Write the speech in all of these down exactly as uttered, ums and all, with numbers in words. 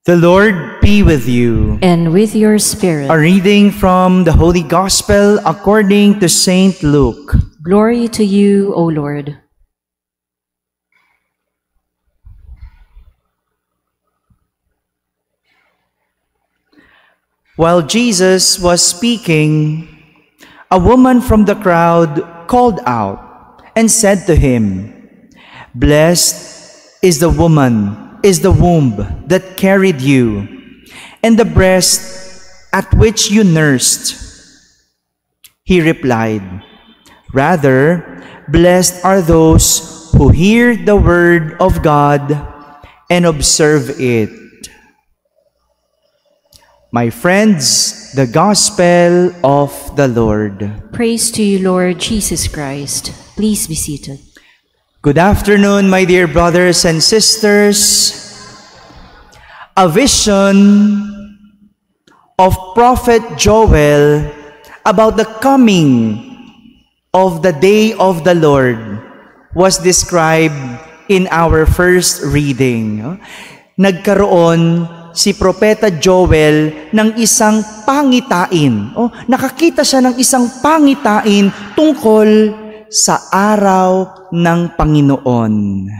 The Lord be with you. And with your spirit. A reading from the Holy Gospel according to Saint Luke. Glory to you, O Lord. While Jesus was speaking, a woman from the crowd called out and said to him, "Blessed is the woman, is the womb that carried you, and the breast at which you nursed." He replied, "Rather, blessed are those who hear the word of God and observe it." My friends, the Gospel of the Lord. Praise to you, Lord Jesus Christ. Please be seated. Good afternoon, my dear brothers and sisters. A vision of Prophet Joel about the coming of the day of the Lord was described in our first reading. Nagkaroon si Propeta Joel ng isang pangitain. Oh, nakakita siya ng isang pangitain tungkol sa araw ng Panginoon.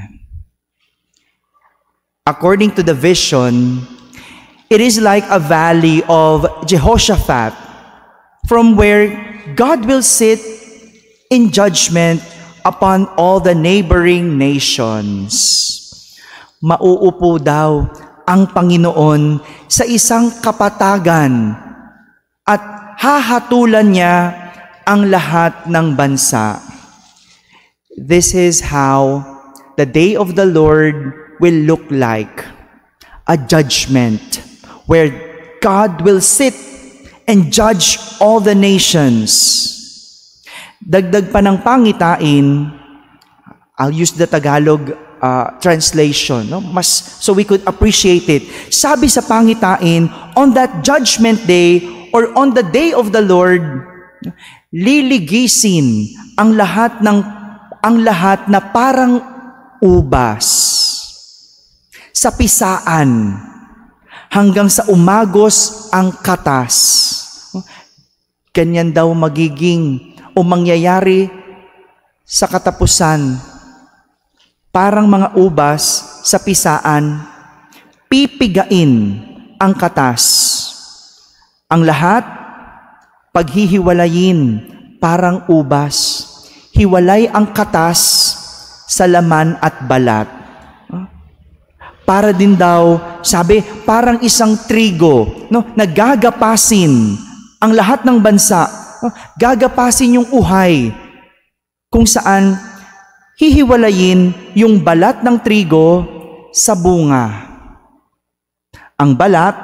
According to the vision, it is like a valley of Jehoshaphat, from where God will sit in judgment upon all the neighboring nations. Mauupo daw ang Panginoon sa isang kapatagan at hahatulan niya ang lahat ng bansa. This is how the day of the Lord will look like. A judgment where God will sit and judge all the nations. Dagdag pa ng pangitain, I'll use the Tagalog uh, translation, no? Mas, so we could appreciate it. Sabi sa pangitain, on that judgment day or on the day of the Lord, liligisin ang lahat ng ang lahat na parang ubas sa pisaan hanggang sa umagos ang katas. Ganyan daw magiging o mangyayari sa katapusan. Parang mga ubas sa pisaan, pipigain ang katas. Ang lahat paghihiwalayin parang ubas. Hiwalay ang katas sa laman at balat. Para din daw, sabi, parang isang trigo, no, nagagapasin ang lahat ng bansa. No, gagapasin yung uhay kung saan hihiwalayin yung balat ng trigo sa bunga. Ang balat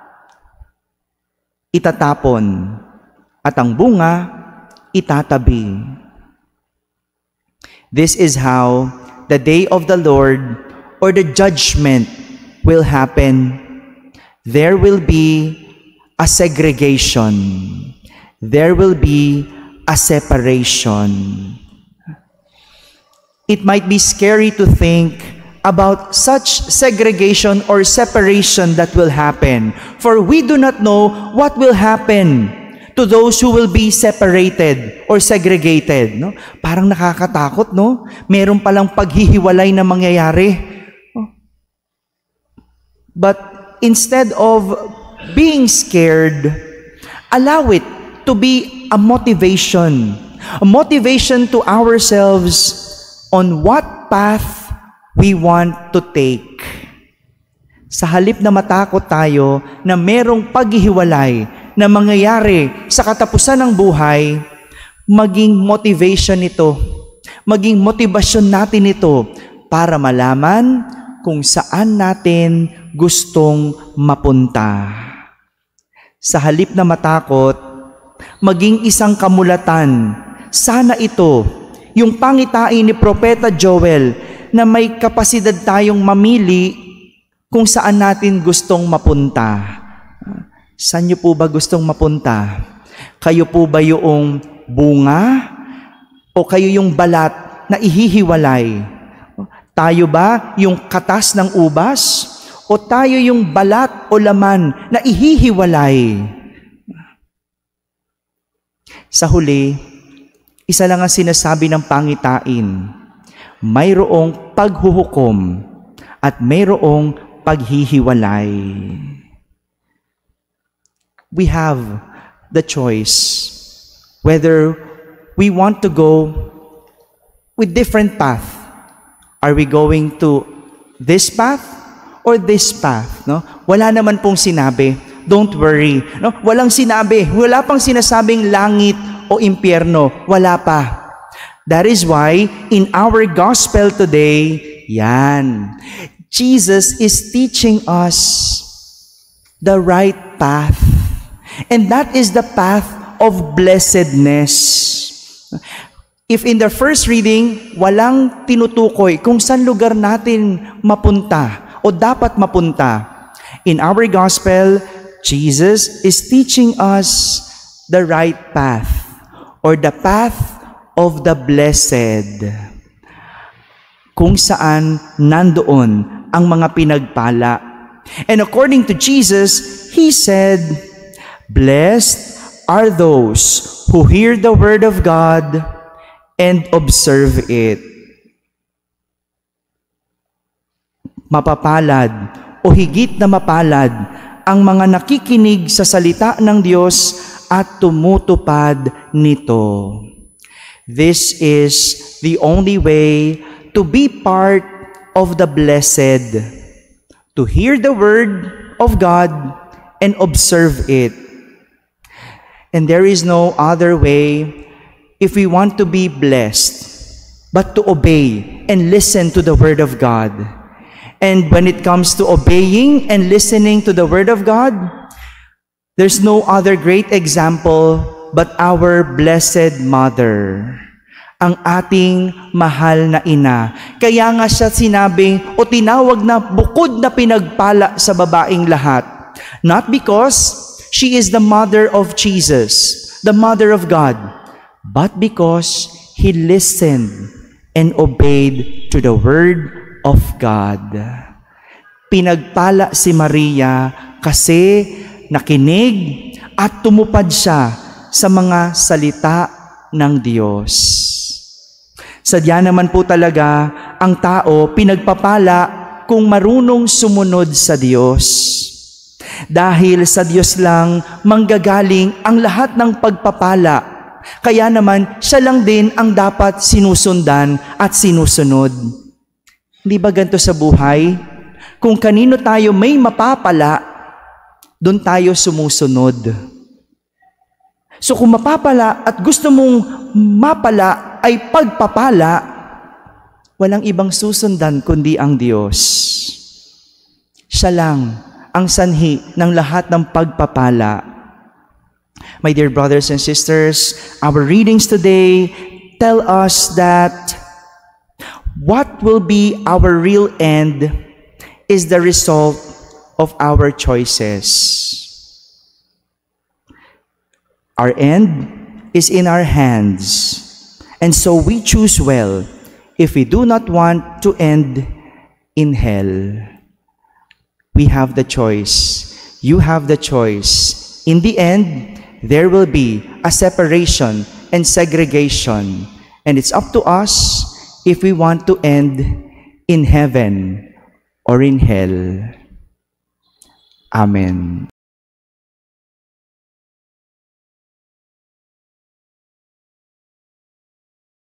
itatapon at ang bunga itatabi. This is how the day of the Lord or the judgment will happen. There will be a segregation. There will be a separation. It might be scary to think about such segregation or separation that will happen, for we do not know what will happen to those who will be separated or segregated. No? Parang nakakatakot, no? Meron palang paghihiwalay na mangyayari. But instead of being scared, allow it to be a motivation. A motivation to ourselves on what path we want to take. Sa halip na matakot tayo na merong paghihiwalay na mangyayari sa katapusan ng buhay, maging motivation ito, maging motibasyon natin ito para malaman kung saan natin gustong mapunta. Sa halip na matakot, maging isang kamulatan. Sana ito, yung pangitain ni Propeta Joel, na may kapasidad tayong mamili kung saan natin gustong mapunta. Saan niyo po ba gustong mapunta? Kayo po ba yung bunga? O kayo yung balat na ihihiwalay? Tayo ba yung katas ng ubas? o tayo yung balat o laman na ihihiwalay? Sa huli, isa lang ang sinasabi ng pangitain, mayroong paghuhukom at mayroong paghihiwalay. We have the choice whether we want to go with different path. Are we going to this path or this path? No? Wala naman pong sinabi, don't worry. No? Walang sinabi, wala pang sinasabing langit o impyerno, wala pa. That is why in our gospel today, yan, Jesus is teaching us the right path. And that is the path of blessedness. If in the first reading, walang tinutukoy kung saan lugar natin mapunta o dapat mapunta, in our gospel, Jesus is teaching us the right path or the path of the blessed, kung saan nandoon ang mga pinagpala. And according to Jesus, He said, blessed are those who hear the word of God and observe it. Mapapalad o higit na mapalad ang mga nakikinig sa salita ng Diyos at tumutupad nito. This is the only way to be part of the blessed, to hear the word of God and observe it. And there is no other way if we want to be blessed, but to obey and listen to the word of God. And when it comes to obeying and listening to the word of God, there's no other great example but our Blessed Mother, ang ating mahal na ina. Kaya nga siya sinabing o tinawag na bukod na pinagpala sa babaeng lahat. Not because she is the mother of Jesus, the mother of God, but because he listened and obeyed to the word of God. Pinagpala si Maria kasi nakinig at tumupad siya sa mga salita ng Diyos. Sadya naman po talaga ang tao pinagpapala kung marunong sumunod sa Diyos. Dahil sa Diyos lang manggagaling ang lahat ng pagpapala. Kaya naman, siya lang din ang dapat sinusundan at sinusunod. Hindi ba ganito sa buhay? Kung kanino tayo may mapapala, doon tayo sumusunod. So kung mapapala at gusto mong mapala ay pagpapala, walang ibang susundan kundi ang Diyos. Siya lang ang sanhi ng lahat ng pagpapala. My dear brothers and sisters, our readings today tell us that what will be our real end is the result of our choices. Our end is in our hands, and so we choose well if we do not want to end in hell. We have the choice. You have the choice. In the end, there will be a separation and segregation. And it's up to us if we want to end in heaven or in hell. Amen.